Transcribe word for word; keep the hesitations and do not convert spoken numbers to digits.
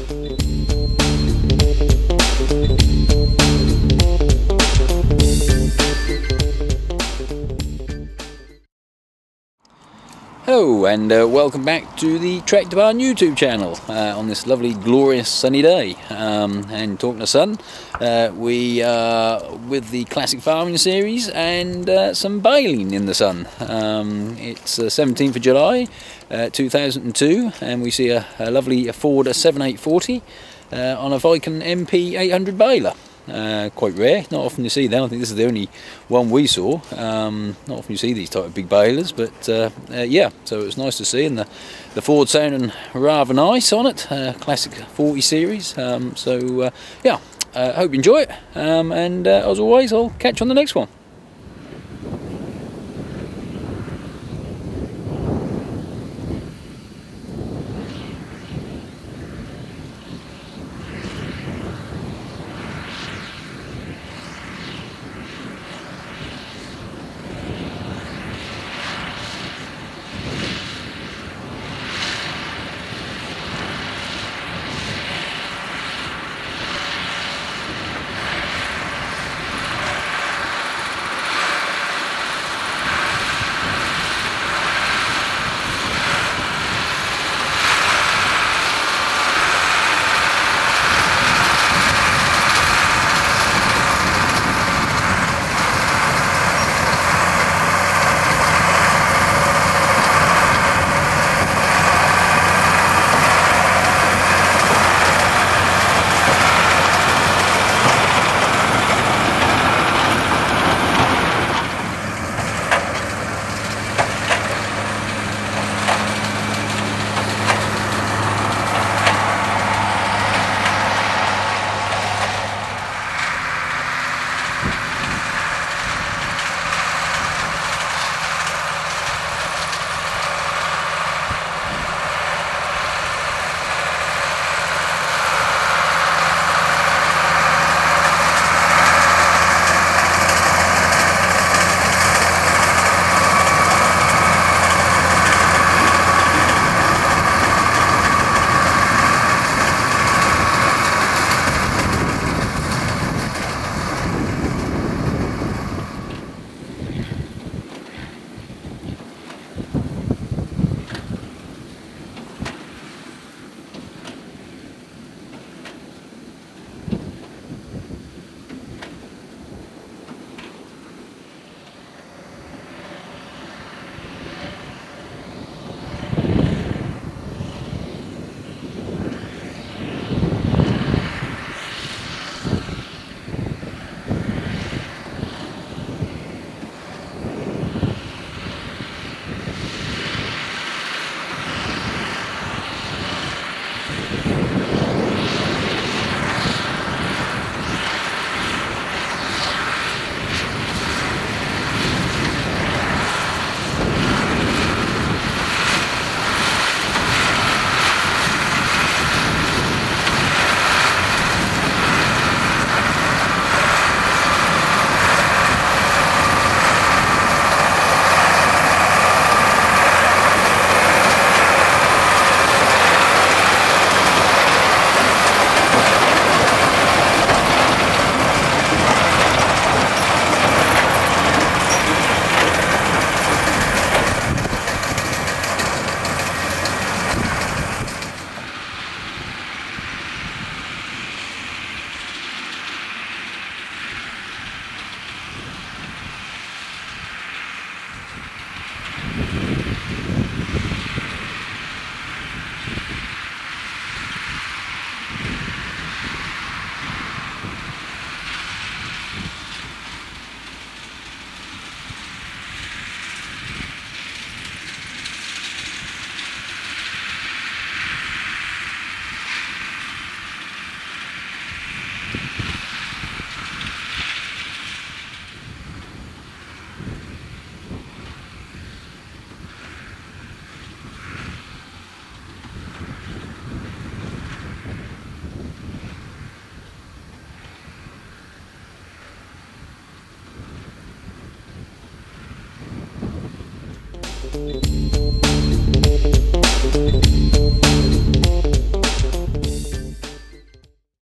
Hello and uh, welcome back to the Tractor Barn YouTube channel uh, on this lovely glorious sunny day. Um, and talking to sun, uh, we are with the classic farming series and uh, some baling in the sun. Um, it's uh, seventeenth of July uh, two thousand two, and we see a, a lovely Ford seventy-eight forty uh, on a Vicon M P eight hundred Baler. Uh, quite rare, not often you see them. I think this is the only one we saw. Um, not often you see these type of big balers, but uh, uh, yeah, so it was nice to see, and the, the Ford sounding rather nice on it, uh, classic forty series. Um, so uh, yeah, I uh, hope you enjoy it, um, and uh, as always, I'll catch you on the next one.